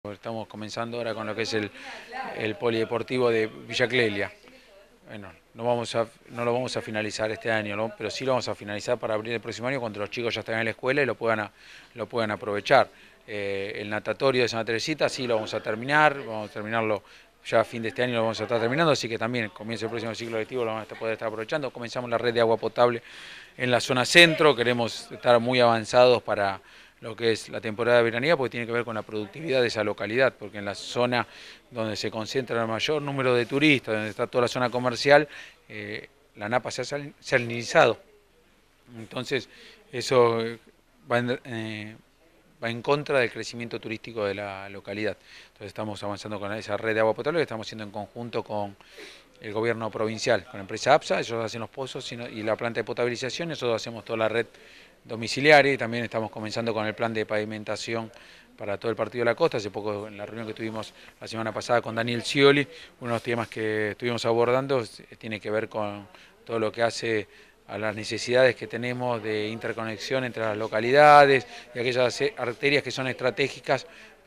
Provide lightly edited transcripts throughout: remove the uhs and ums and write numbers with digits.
Estamos comenzando ahora con lo que es el polideportivo de Villa Clelia. Bueno, no lo vamos a finalizar este año, ¿no? Pero sí lo vamos a finalizar para abrir el próximo año cuando los chicos ya estén en la escuela y lo puedan aprovechar. El natatorio de Santa Teresita sí lo vamos a terminarlo ya a fin de este año, lo vamos a estar terminando, así que también comienza el próximo ciclo lectivo, lo vamos a poder estar aprovechando. Comenzamos la red de agua potable en la zona centro, queremos estar muy avanzados para lo que es la temporada veraniega, porque tiene que ver con la productividad de esa localidad, porque en la zona donde se concentra el mayor número de turistas, donde está toda la zona comercial, la Napa se ha salinizado. Entonces, eso va en contra del crecimiento turístico de la localidad. Entonces estamos avanzando con esa red de agua potable que estamos haciendo en conjunto con el gobierno provincial, con la empresa APSA, ellos hacen los pozos y la planta de potabilización, nosotros hacemos toda la red domiciliaria y también estamos comenzando con el plan de pavimentación para todo el partido de la costa. Hace poco en la reunión que tuvimos la semana pasada con Daniel Scioli, uno de los temas que estuvimos abordando tiene que ver con todo lo que hace a las necesidades que tenemos de interconexión entre las localidades y aquellas arterias que son estratégicas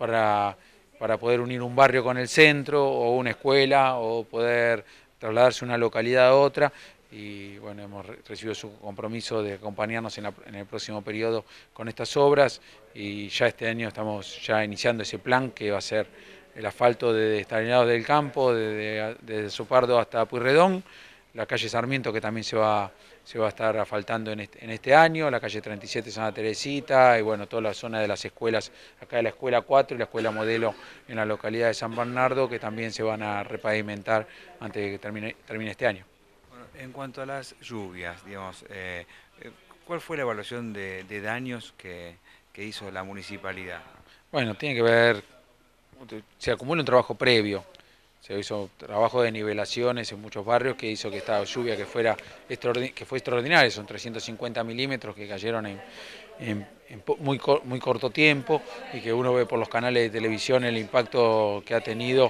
para poder unir un barrio con el centro o una escuela o poder trasladarse de una localidad a otra. Y bueno, hemos recibido su compromiso de acompañarnos en el próximo periodo con estas obras y ya este año estamos ya iniciando ese plan que va a ser el asfalto de Estanislados del Campo, desde Sopardo hasta Pueyrredón, la calle Sarmiento que también se va a estar asfaltando en este año, la calle 37 Santa Teresita y bueno, toda la zona de las escuelas, acá de la escuela 4 y la escuela modelo en la localidad de San Bernardo, que también se van a repavimentar antes de que termine este año. Bueno, en cuanto a las lluvias, digamos, ¿cuál fue la evaluación de daños que hizo la municipalidad? Bueno, tiene que ver, se acumula un trabajo previo, se hizo trabajo de nivelaciones en muchos barrios que hizo que esta lluvia que fue extraordinaria, son 350 milímetros que cayeron en muy corto tiempo y que uno ve por los canales de televisión el impacto que ha tenido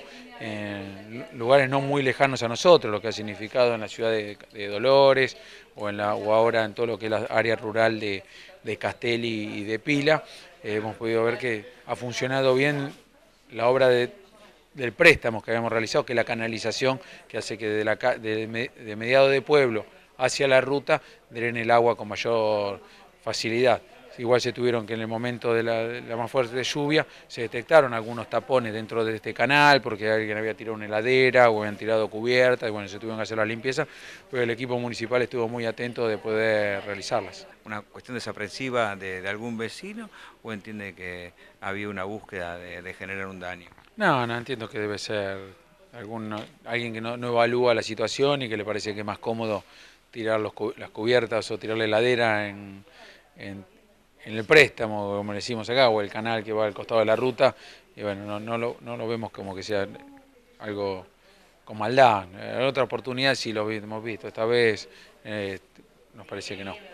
en lugares no muy lejanos a nosotros, lo que ha significado en la ciudad de Dolores o ahora en todo lo que es la área rural de Castelli y de Pila. Hemos podido ver que ha funcionado bien la obra del préstamo que habíamos realizado, que es la canalización que hace que de mediado de pueblo hacia la ruta drene el agua con mayor facilidad. Igual se tuvieron que en el momento de la más fuerte lluvia se detectaron algunos tapones dentro de este canal porque alguien había tirado una heladera o habían tirado cubierta y bueno, se tuvieron que hacer la limpieza, pero el equipo municipal estuvo muy atento de poder realizarlas. ¿Una cuestión desaprensiva de algún vecino o entiende que había una búsqueda de generar un daño? No, entiendo que debe ser alguien que no evalúa la situación y que le parece que es más cómodo tirar las cubiertas o tirar la heladera en- en el préstamo, como le decimos acá, o el canal que va al costado de la ruta, y bueno, no lo vemos como que sea algo con maldad. En otra oportunidad sí lo hemos visto, esta vez nos parece que no.